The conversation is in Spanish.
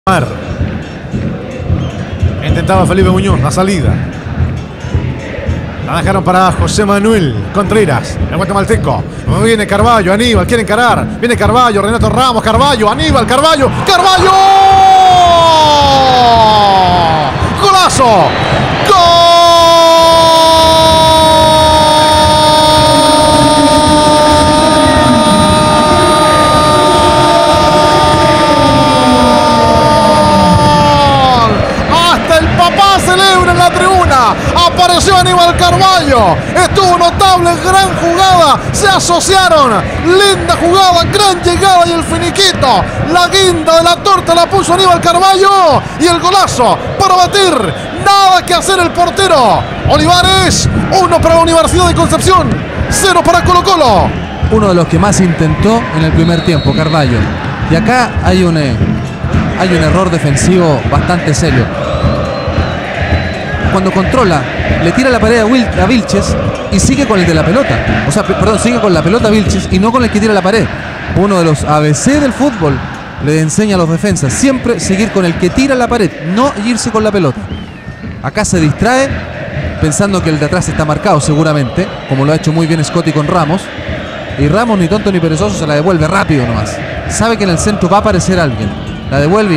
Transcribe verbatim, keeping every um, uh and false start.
Intentaba Felipe Muñoz, la salida. La dejaron para José Manuel Contreras, el guatemalteco. Viene Carvalho, Aníbal, quiere encarar. Viene Carvalho, Renato Ramos, Carvalho, Aníbal, Carvalho, Carvalho. ¡Golazo! ¡Gol! Celebra en la tribuna, apareció Aníbal Carvalho, estuvo notable, gran jugada, se asociaron, linda jugada, gran llegada y el finiquito, la guinda de la torta la puso Aníbal Carvalho y el golazo para batir, nada que hacer el portero. Olivares, uno para la Universidad de Concepción, cero para Colo Colo. Uno de los que más intentó en el primer tiempo, Carvalho, y acá hay un, eh, hay un error defensivo bastante serio. Cuando controla, le tira la pared a, Wil a Vilches y sigue con el de la pelota. O sea, perdón, sigue con la pelota a Vilches y no con el que tira la pared. Uno de los A B C del fútbol le enseña a los defensas siempre seguir con el que tira la pared, no irse con la pelota. Acá se distrae pensando que el de atrás está marcado seguramente, como lo ha hecho muy bien Scotty con Ramos. Y Ramos, ni tonto ni perezoso, se la devuelve rápido nomás. Sabe que en el centro va a aparecer alguien. La devuelve.